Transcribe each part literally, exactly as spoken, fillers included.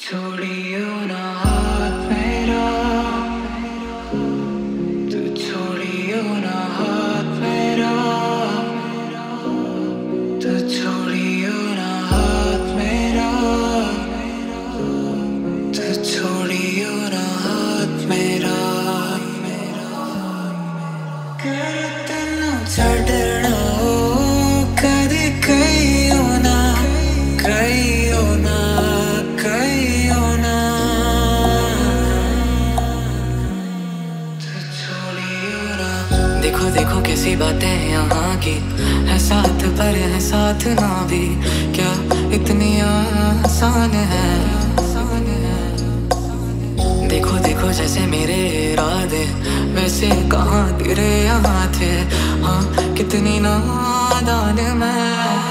छोड़ियो ना हाथ मेरा, तू छोड़ियो ना हाथ मेरा, तू छोड़ियो ना हाथ मेरा, तू छोड़ियो ना हाथ मेरा। कर तन्नू छड्डना ओ कदी कहियो ना, कहियो ना, कहियो ना, तू छोड़ियो ना। देखो देखो कैसी बातें यहाँ की, है साथ पर है साथ ना भी, क्या इतनी आसान है। देखो देखो जैसे मेरे इरादे वैसे कहाँ तेरे यहाँ थे, हाँ कितनी नादान मैं।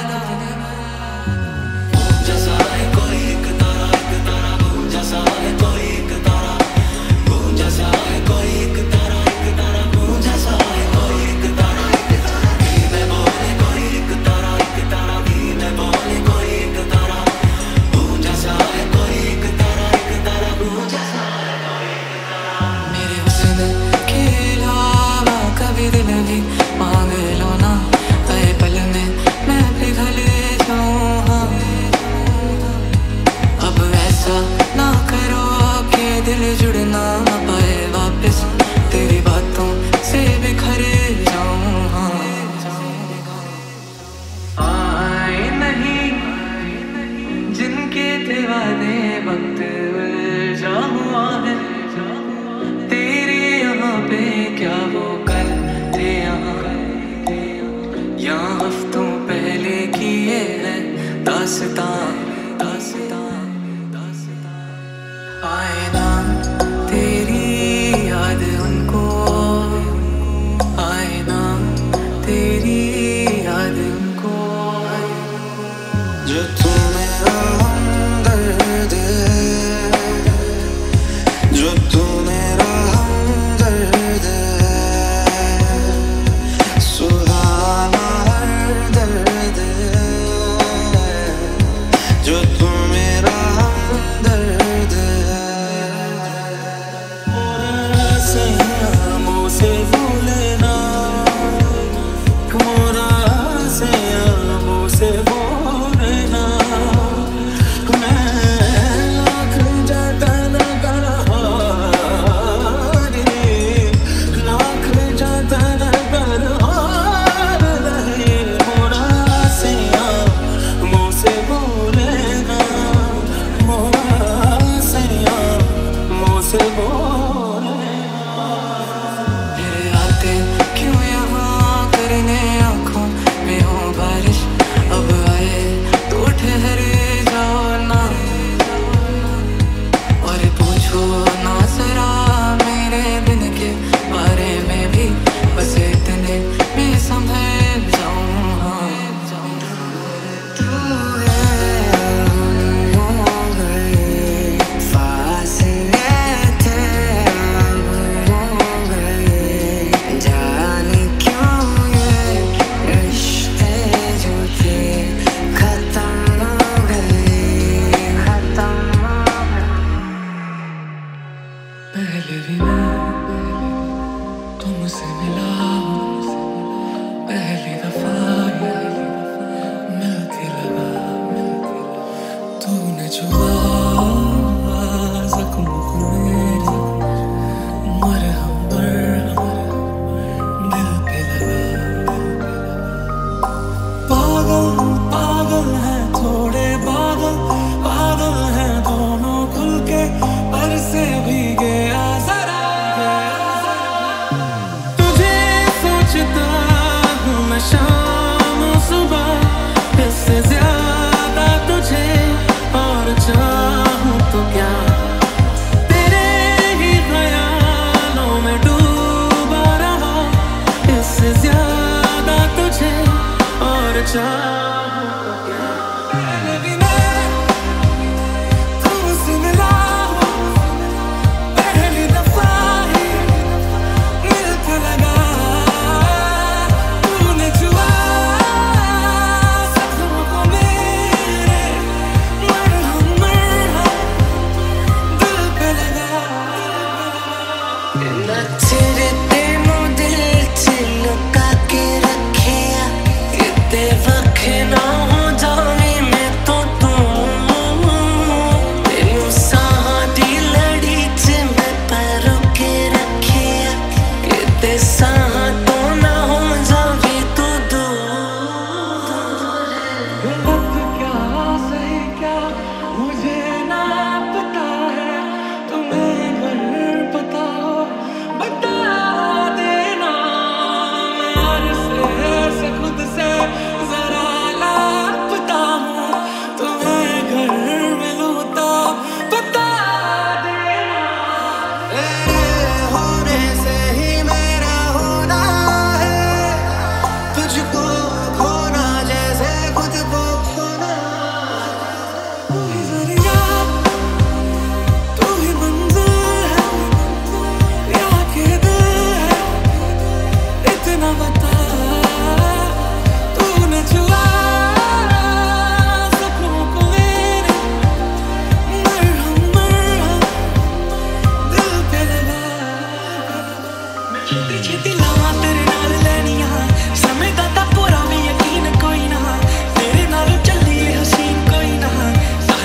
जैसा है कोई एक तारा, एक तारा भूल जैसा है कोई एक तारा, भूल जैसा है कोई एक तारा, एक तारा भूल जैसा है कोई एक तारा, एक तारा भी मैं बोले कोई एक तारा, एक तारा भी मैं बोले कोई एक तारा, भूल जैसा है कोई एक तारा, एक तारा भूल जैसा है कोई एक तारा। मेरे हुस्न के अलावा कभी दिल भी मांग लो ना, आए पल में मैं पिघल जाऊं। हाँ अब ऐसा ना करो कि दिल जुड़ ना पाए वापस, तेरी बातों से बिखर जाऊं। हाँ आए नहीं जिनके थे वादे वक्त उलझा हुआ है, तेरे यहाँ पे क्या वो कल थे यहाँ, यहाँ हफ्तों पहले की ये है दास्तां, दास्तां, दास्तां। आए ना तेरी याद उनको, आए ना तेरी याद उनको, जो तू मेरा हमदर्द है, जो तू मेरा हमदर्द है, सुहाना हर दर्द है, जो तू मेरा हमदर्द है। मोरा से आमों से भूलना, मोरा से आमों से भूलना, मैं लाख जतन करा रे, लाख जतन करा रहे, मोरा से आमों से भूलना, मोरा से आमों से भूलना। मेरे आते क्यों यहाँ करने आँखों में हो बारिश, अब आए तो ठहर जाओ ना, और पूछो ना जरा मेरे दिन के बारे में भी, बस इतने में संभल जाऊं। हाँ तू है हो गए फासले थे, अब हो गए जाने क्यों ये रिश्ते जो थे खत्म हो गए, खत्म हो गए। पहले भी मैं तुमसे मिला हूँ, पहली दफा मिलके लगा, तूने छुआ जख्मों को मेरे, मरहम मरहम दिल पे लगा। पागल पागल है थोड़े बादल, बादल है दोनों खुल के पर से भी गया जरा, तुझे सोचता हूँ मैं शाम सुबह, इससे ज्यादा तुझे और चाह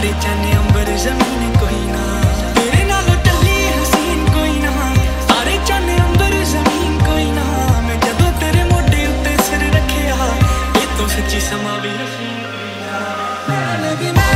तारे चन अंबर जमीन कोई ना तेरे नालों टली हसीन कोई ना तारे चन अंबर जमीन कोई ना मैं जदों तेरे मोढे उत्ते सिर रखिया ये तो सच्ची समा भी लगी मैं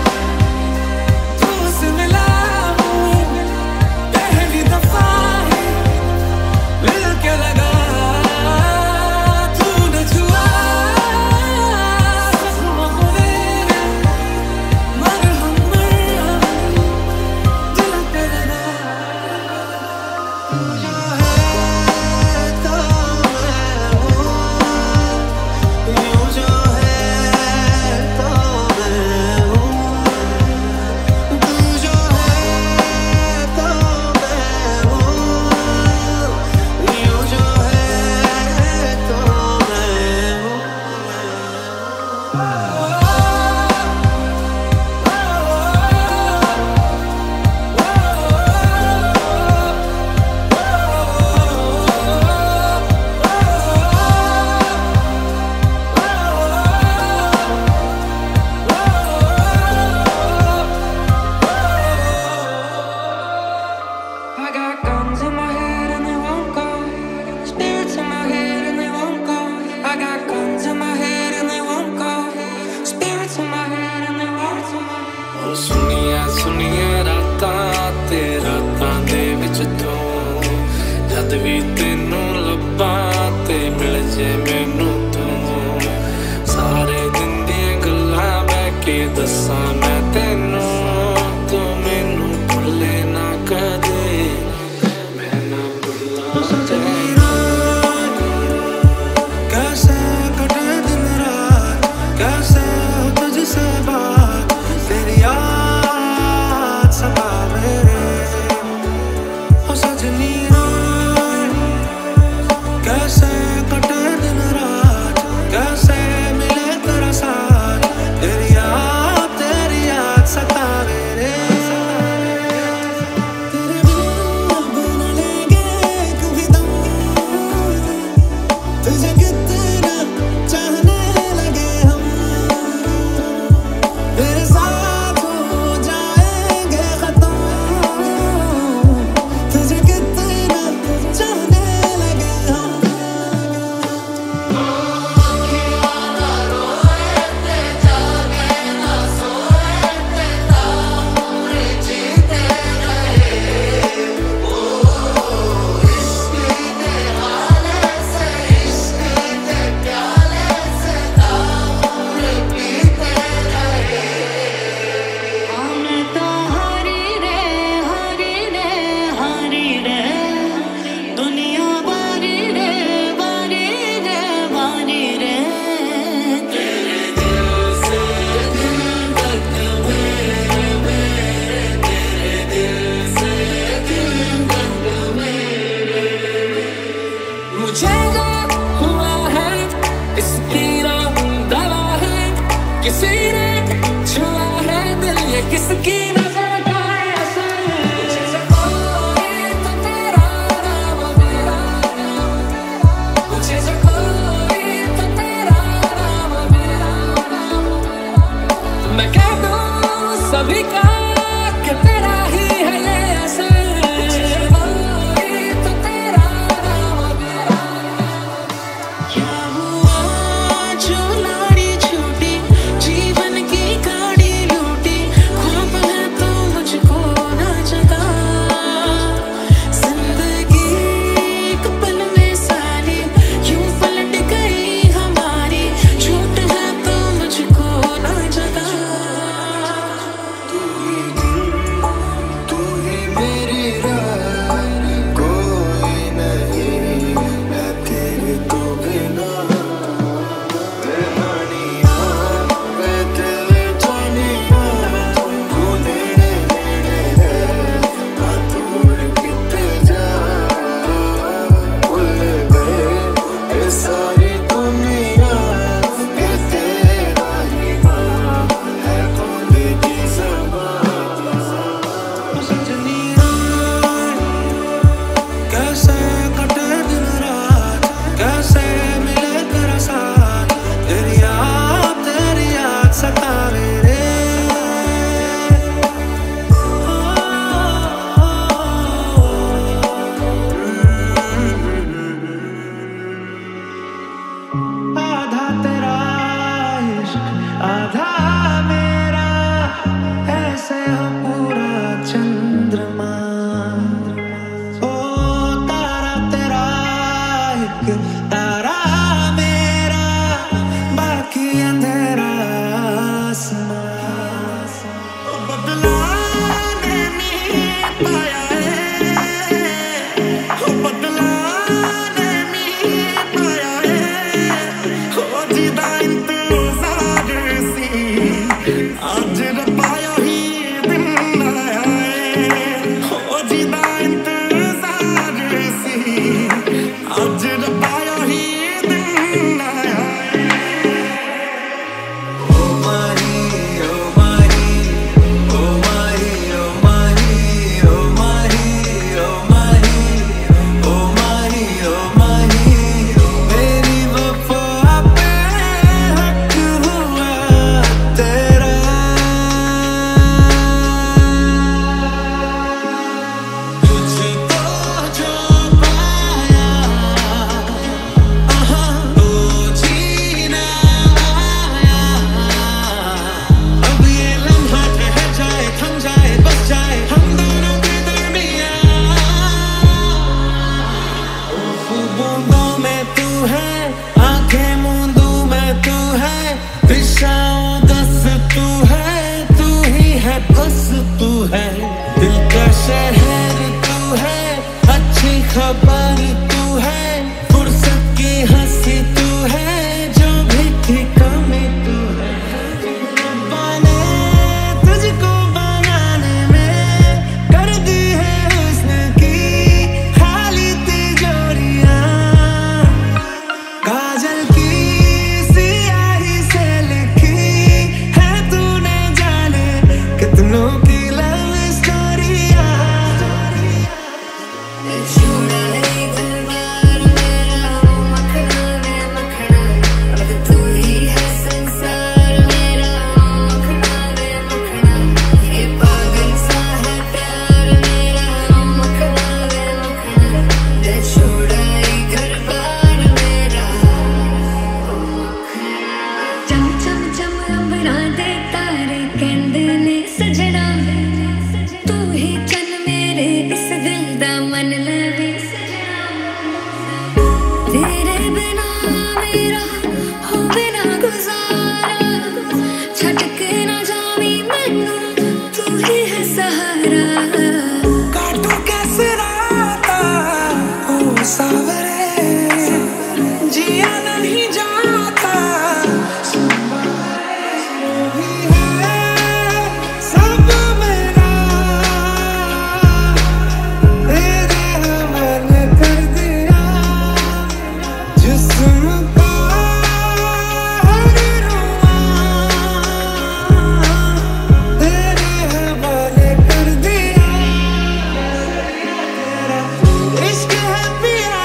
सुनिया सुनिया रातां ते रातां दे विच तू जद भी तेनू लब्बां ते मिल जे मैनू तू सारे दिन दियां गल्लां बैठ के दस्सां मैं तेनू तू मैनू भुल्ले ना कदे मैं ना भुल्लां तेरा कैसे कटे दिन रात कैसे तुझसे बात तेरी याद सतावे रे ओ सजनी कैसे कटे दिन रात कैसे मिले तेरा साथ तेरी याद तेरी याद सतावे रे तेरे बिन अब न लेंगे कभी दम तुझे कितना चाहने लगे हम तेरे साथ किसी ने छुआ है दिल ये किसकी नजर का है असर मुझे कोई तो तेरा नाम मेरा मुझे कोई तो तेरा नाम मेरा मैं कह दूं सभी का कि तेरा ही है ये असर कोई तो तेरा नाम मेरा क्या हुआ जो लाड़ी छूटी जीवन की गाड़ी लूटी ख्वाब है तो मुझको ना जगा जिंदगी एक पल में सारी यूं पलट गई हमारी झूठ है तो मुझको ना जगा तू है बस तू है, दिल का शहर तू है, अच्छी खबर तू है, फुर्सत की हंसी तू है, जो भी थी कमी तू है। बने तुझको बनाने में कर दी है हुस्न की खाली तिजोरियां, काजल की सियाही से लिखी है तूने जाने कितनों की लव स्टोरियां। तेरे बिना मेरा हो बिना गुजारा, छटके ना जावी मैनू तू ही है सहारा। काटू कैसे राता ओ सावरे, जिया नहीं जाता सब मेरा, तेरे हवाले कर दिया जिस्म का हर रुआ, तेरे हवाले कर दिया। इश्क है पिया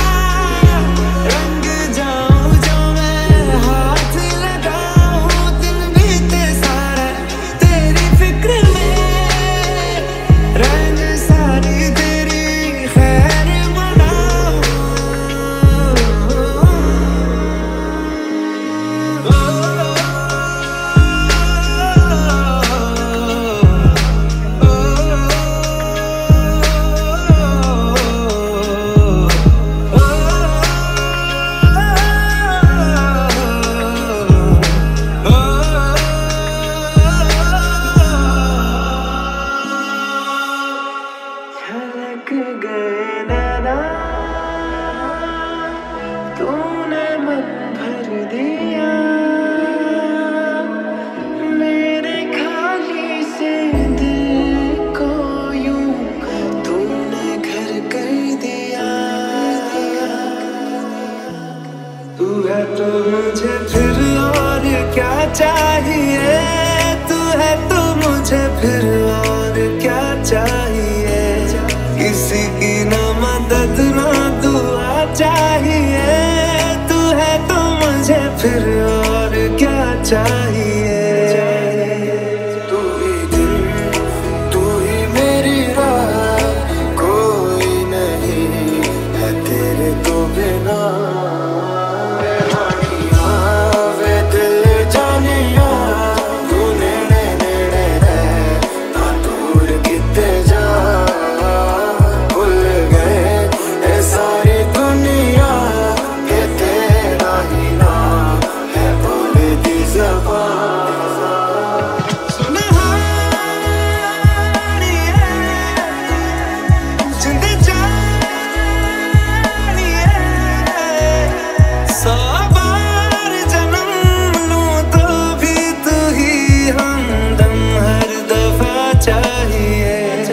रंग जाऊं जो मैं हाथ लगाऊं, दिन बीते सारा तेरी फिक्र में, रहने सारी तेरी खैर मनाऊं। छलक गए नैना तूने मन भर दिया, मेरे खाली से दिल को यूं तूने घर कर दिया। तू है तो मुझे फिर और क्या चाहिए, तू है तो मुझे फिर और क्या चाहिए, किसी की ना मदद ना दुआ चाहिए, तू है तो मुझे फिर और क्या चाहिए। तू ही दिल तू ही मेरी राह, कोई नहीं है तेरे तो बिना। रानिया वे दिल जानिया, तू नेड़े नेड़े रह ना दूर किते जा, भूल गए ये सारी दुनिया ये तेरा ही नाम है बोलती ज़बान। सुनहानी है जिंद जानी है, सौ बार जन्म लूं तो भी तू ही हमदम हर दफा चाहिए।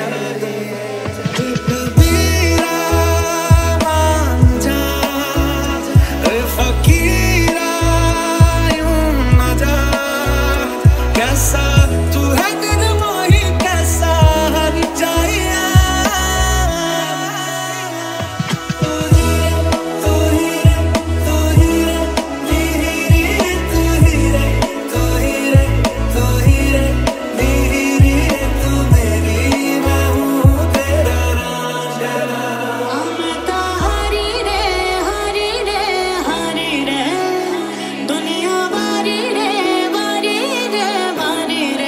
बीरा मान जा ए फकीरा यूं न जा, कैसा तू है दिल मोही कैसा हर जाइया। तू ही रे तू ही रे तू ही रे मेरी रे, तू ही रे तू ही रे तू ही रे मेरी रे, तू मेरी मैं हूँ तेरा राजा। मैं तो हरी रे हरी रे हरी रे, दुनिया वारी रे वारी रे वारी रे।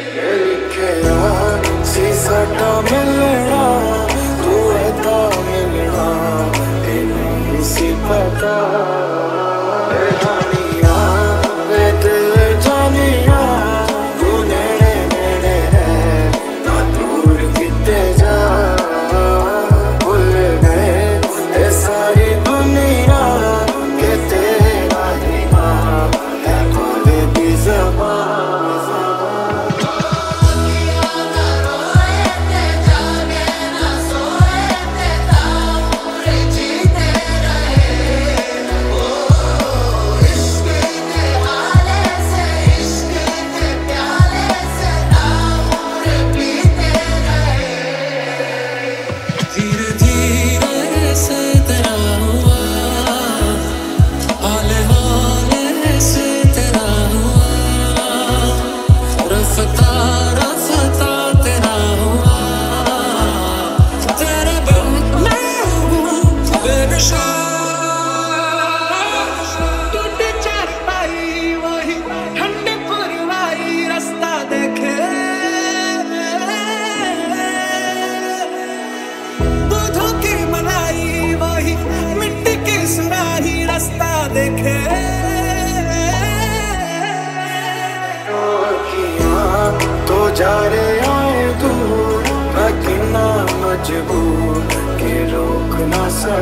लिखे यार सी साडा मिलना, तू है तो मिल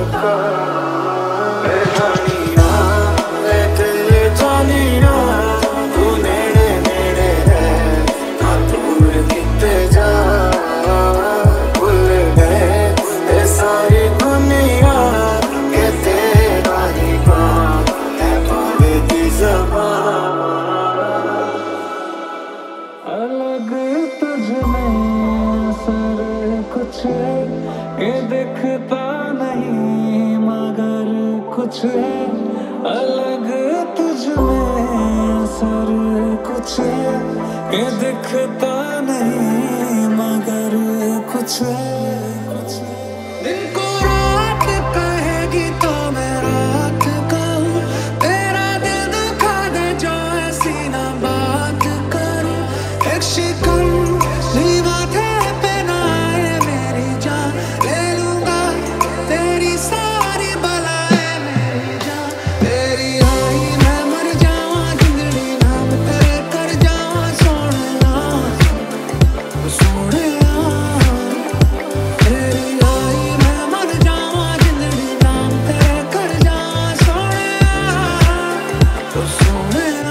अलग तुझमें असर कुछ है, ये दिखता नहीं मगर कुछ है। अलग तुझमें असर कुछ है, ये दिखता नहीं मगर कुछ है। दिन को रात कहेगी तो मैं रात कहूँ, तेरा दिल दुखा दे जो ऐसी ना बात करूँ। एक शिकन नहीं माथे पे ना आए मेरी जान, ले लूंगा तेरी सारी बलाएं मेरी जान। तेरी आई मैं मर जावा जिंदड़ी नाम तेरे कर जावा सोनिया सोनिया। तेरी आई मैं मर जावा जिंदड़ी नाम तेरे कर जावा सोनिया सोनिया।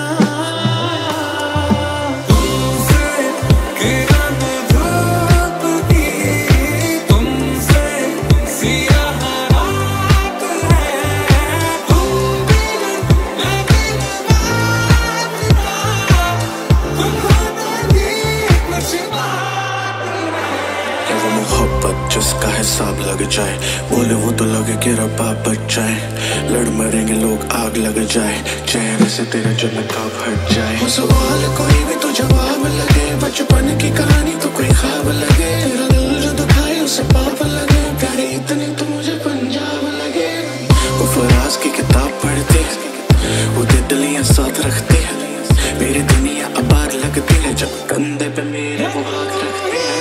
मोहब्बत जिसका हिसाब लग जाए, बोले वो तो लगे कि रब्बा बच जाए। लड़ मरेंगे लोग आग लग जाए, चेहरे से तेरे जो नकाब हट जाए। वो सवाल कोई भी तो जवाब लगे, बचपन की कहानी तो कोई ख्वाब लगे। तेरा दिल जो दुखाए उसे पाप लगे, प्यारी इतनी तो मुझे पंजाब लगे। वो फराज की किताब पढ़ती, वो तितलियां साथ रखती है। मेरी दुनिया आबाद लगती है जब कंधे पे मेरे वो हाथ रखती है।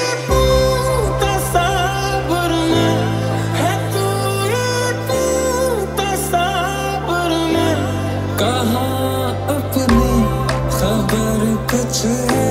कहाँ अपनी खबर कुछ है,